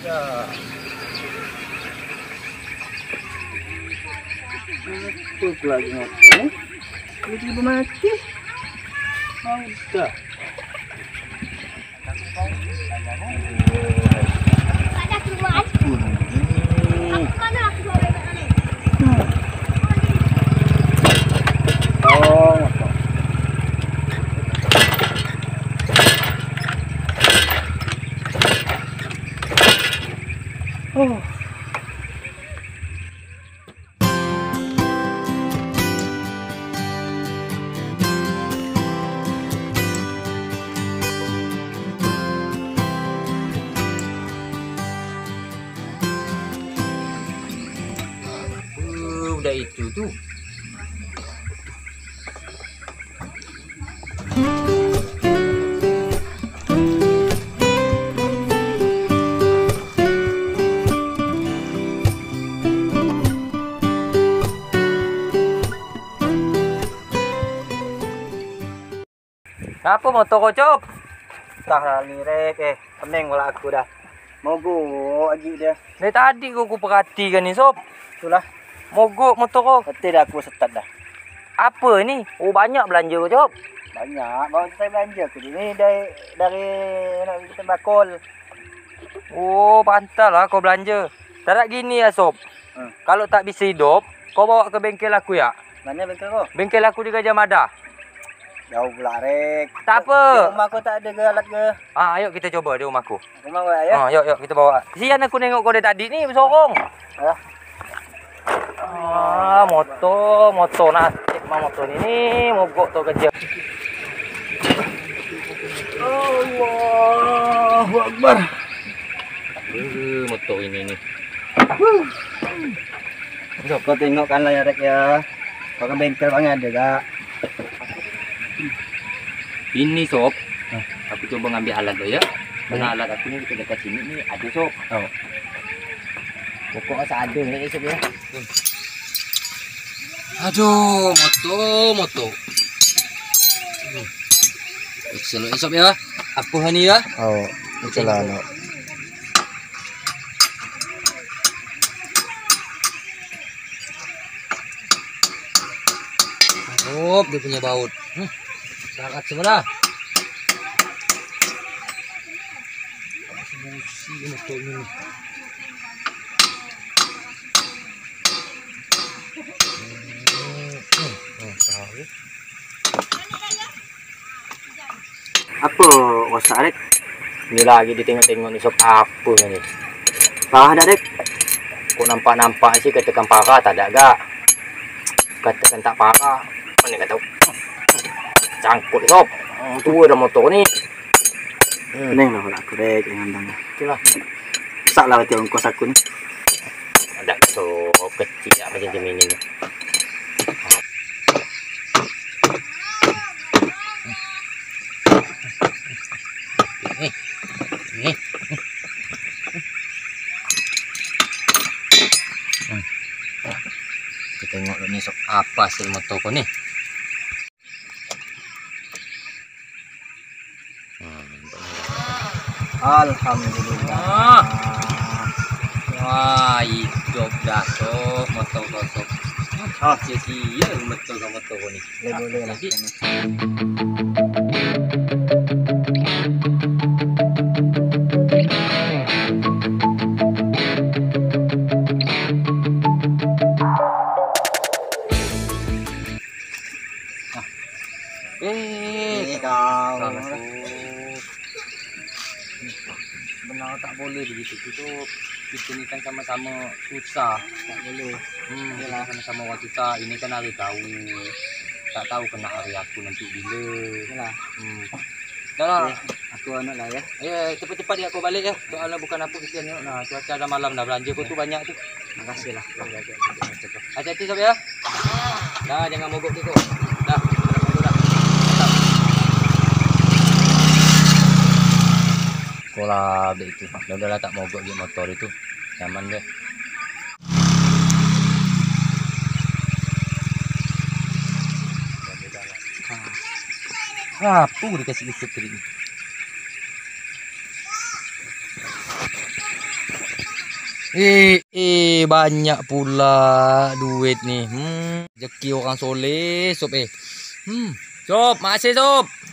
Ya. Apa lagi motor? Tiba-tiba mati. Udah. Ada keluar. Aku mana aku bawa bebek ni? Oh, motor. Oh. Udah itu tuh. Apa motor kau cop? Tah lirek pening wala aku dah. Mogok lagi dia. Dari tadi aku perhatikan ni sob. Itulah. Mogok motor kau. Betul dah aku start dah. Apa ni? Oh banyak belanja kau cop. Banyak bawa saya belanja ke ni dari nak kita bakul. Oh pantas lah kau belanja. Tak nak gini ya sob. Kalau tak bisa hidup, kau bawa ke bengkel aku ya. Mana bengkel kau? Bengkel aku di Gajah Mada. Jauh pula rek. Tak Di apa. rumah kau tak ada ke alat ke? Ayo kita coba di rumahku. Rumah kau ya? Yuk kita bawa. Kesian aku nengok kau dari tadi ni bersorong. Motor nasib mah motor ni mogok tu kerja. Allahu Akbar. Motor ini ni. Kau tengokkanlah ya rek ya. Kau ke bengkel bang ada tak? Ini sob. Aku coba ngambil alat lo ya. Karena alat aku ni dekat sini ni ada sob. Oh. Pokok asa ada ni sob ya. Aduh, motor. Selok sob ya. Apa ni ya? Oh, itulah no. Oh, dia punya baut. Sangat sebelah. Busi motor ni. Apa rosak rek? Ni lagi ditengok-tengok ni sob apa ni? Parah dah rek? Kok nampak sih katakan parah tak ada gak? Katakan tak parah. Mana kata cangkut sob. Tua dah motor ni. Pening lah kalau aku rek yang andang. Itulah. Rosak lah berarti ongkos aku ni. Ada sob kecil tak macam ini ni. Kita tengok ni sob apa hasil motor kau ni. Alhamdulillah. Wah, hidup dah sob motor kau sob. Oh, Sia-sia motor kau ni. boleh lah. Lagi. Kau. Benar tak boleh begitu tutup. Kita ni kan sama-sama susah. Tak boleh. Yalah sama-sama orang susah. Ini kan hari tahu. Tak tahu kena hari aku nanti bila. Yalah. Dah lah. Aku anak lah ya. Ya, cepat-cepat dia aku balik ya. Soalnya bukan apa kesian ni. Nah, cuaca dah malam dah belanja kau tu banyak tu. Makasih lah. Hati-hati sob ya. Dah jangan mogok tu. Dah. Sekolah itu. Udahlah tak mogok di motor itu. Nyaman deh. Apa dikasih listrik tadi? Banyak pula duit nih. Rezeki orang soleh, Sob. Sob, makasih Sob.